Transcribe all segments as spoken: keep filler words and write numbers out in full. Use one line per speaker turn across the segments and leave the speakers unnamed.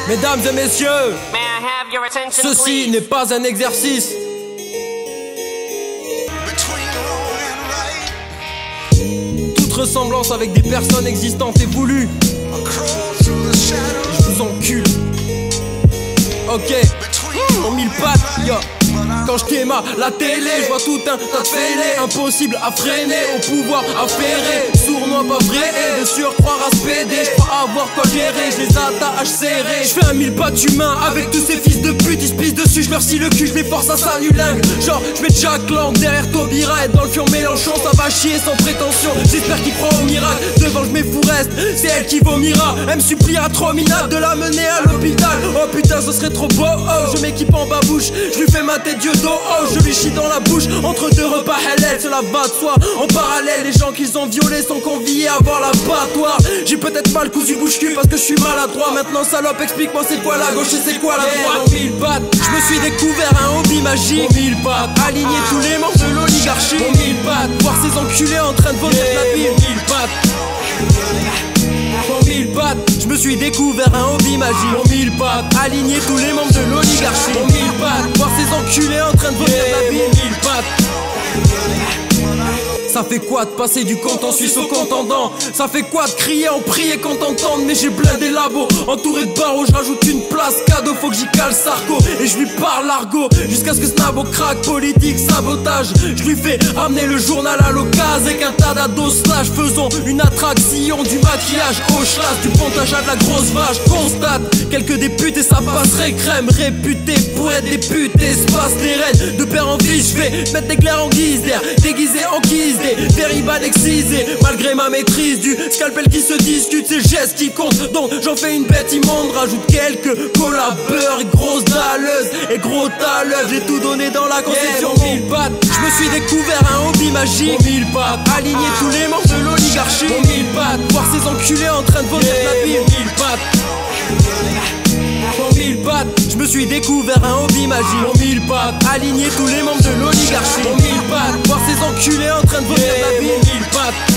Mesdames et messieurs,
May I have your attention,
ceci
please?
n'est pas un exercice. Toute ressemblance avec des personnes existantes est voulue. Je vous encule. Ok, en mille pattes, yo. Quand je t'aime à la télé, je vois tout un tas de fêlés. Impossible à freiner, au pouvoir affairé. Sournois pas vrai, et de surcroît raspédé. Je crois avoir quoi gérer, je les attache serrés. Je fais un mille pattes humain avec tous ces fils de pute. Ils se pissent dessus, je leur scie le cul, je les force à s'annulingue. Genre, je mets Jack Lang derrière Taubira. Et dans le fur Mélenchon, ça va chier sans prétention. J'espère qu'il croit au miracle, devant je mets Fourest. C'est elle qui vomira, elle me suppliera trop minable de la mener à l'hôpital. Oh putain, ce serait trop beau, oh. Je m'équipe en babouche, je lui fais ma tête Dieu dos, oh. Je lui chie dans la bouche, entre deux repas halal. Cela va de soi, en parallèle les gens qu'ils ont violés sont conviés à voir l'abattoir. J'ai peut-être mal cousu bouche-cul parce que je suis maladroit. Maintenant salope, explique-moi c'est quoi la gauche et c'est quoi la droite. Mille pattes, je me suis découvert un hobby magique. Mille pattes, aligner tous les membres de l'oligarchie. Mille pattes, voir ces enculés en train de voler la bille. Mille pattes, pour mille pattes, je me suis découvert un hobby magique. Pour mille pattes, aligner tous les membres de l'oligarchie. Pour mille pattes, voir ces enculés en train de voler la bille. Mille pattes. Ça fait quoi de passer du canton suisse au contendant? Ça fait quoi de crier en prier quand t'entendent? Mais j'ai blindé labo, entouré de barreaux, je rajoute une place cadeau. Faut que j'y cale Sarko et je lui parle l'argot. Jusqu'à ce que Snabo craque, politique, sabotage. Je lui fais ramener le journal à l'occasion. Avec un tas d'ados slash, faisons une attraction. Du maquillage au chlasse, du pontage à de la grosse vache. Constate quelques députés, ça passerait crème. Réputé pour être député, espace les reines. De père en fils, je vais mettre des clairs en guise d'air. Déguisé en guise Dérivat excisé, malgré ma maîtrise du scalpel qui se discute, c'est le geste qui compte. Donc j'en fais une bête immonde, rajoute quelques collabeurs et grosse dalleuse et gros taleux. J'ai tout donné dans la conception. Yeah, mille pattes, je me suis découvert un hobby magique. Pour mille pattes, aligner tous les membres de l'oligarchie. Pour mille pattes, voir ces enculés en train de voler yeah, la bille. Mille pattes, pour mille pattes, je me suis découvert un hobby magique. Pour mille pattes, aligner tous les membres de l'oligarchie. Pour mille pattes, voir ces enculés en train de voler la bille. Mille pattes.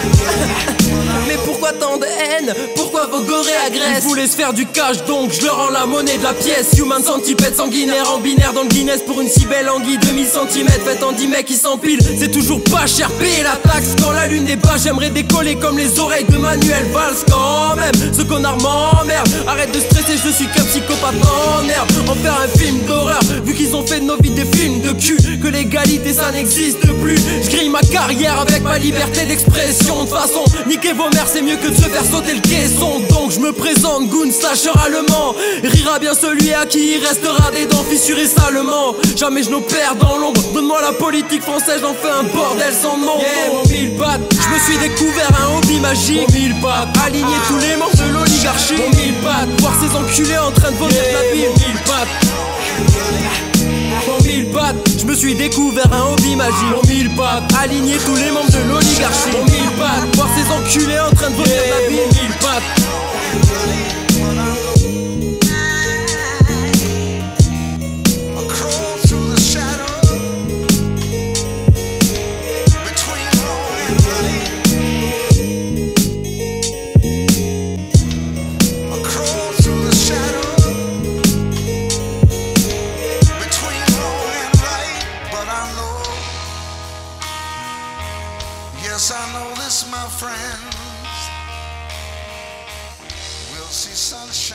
Mais pourquoi tant de haine? Pourquoi vos gorées agressent? Ils voulaient se faire du cash donc je leur rends la monnaie de la pièce. Human centipède sanguinaire en binaire dans le Guinness. Pour une si belle anguille deux mille centimètres faite en dix mecs qui s'empilent. C'est toujours pas cher, payer la taxe quand la lune est basse. J'aimerais décoller comme les oreilles de Manuel Valls. Quand même, ce connard m'emmerde. Arrête de stresser, je suis qu'un psychopathe en herbe. En faire un film d'horreur, vu qu'ils ont fait de nos vies des films de cul. Que l'égalité ça n'existe plus. Je grille ma carrière avec ma liberté d'expression. De toute façon, niquer vos mères c'est mieux que de se faire sauter le caisson. Donc je me présente, goon slasher allemand. Rira bien celui à qui il restera des dents fissurées salement. Jamais je n'opère dans l'ombre. Donne-moi la politique française, j'en fais un bordel sans nom. Yeah, pour mille pattes, je me suis découvert un hobby magique. Pour mille pattes, aligner tous les membres de l'oligarchie. Pour mille pattes, voir ces enculés en train de voler yeah, la bille. Mille pattes, pour mille pattes, je me suis découvert un hobby magique. Pour mille pattes, aligner tous les membres de l'oligarchie. Pour mille pattes, voir ces enculés en train de voler yeah, la bille. Mille pattes.
Yes, I know this, my friends. We'll see sunshine.